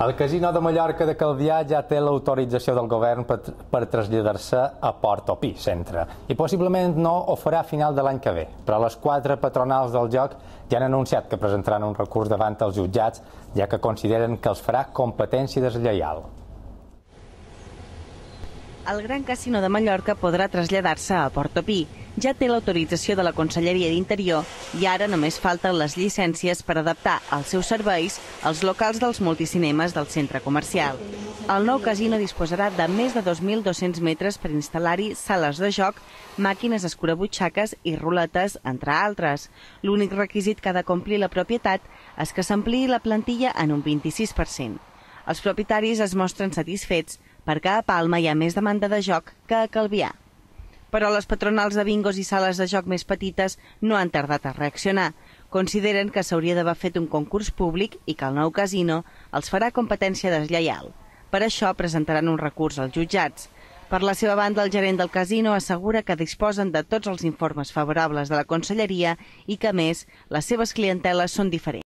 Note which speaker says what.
Speaker 1: El Casino de Mallorca de Calvià ja té l'autorització del govern per traslladar-se a Port o Pi, centre, i possiblement no ho farà a final de l'any que ve, però les 4 patronals del joc ja han anunciat que presentaran un recurs davant els jutjats, ja que consideren que els farà competència deslleial.
Speaker 2: El Gran Casino de Mallorca podrà traslladar-se a Port o Pi. Ja té l'autorització de la Conselleria d'Interior i ara només falten les llicències per adaptar els seus serveis als locals dels multicinemes del centre comercial. El nou casino disposarà de més de 2.200 metres per instal·lar-hi sales de joc, màquines escurabutxaques i ruletes, entre altres. L'únic requisit que ha de complir la propietat és que s'ampliï la plantilla en un 26%. Els propietaris es mostren satisfets perquè a Palma hi ha més demanda de joc que a Calvià. Però les patronals de bingos i sales de joc més petites no han tardat a reaccionar. Consideren que s'hauria d'haver fet un concurs públic i que el nou casino els farà competència deslleial. Per això presentaran un recurs als jutjats. Per la seva banda, el gerent del casino assegura que disposen de tots els informes favorables de la Conselleria i que, a més, les seves clienteles són diferents.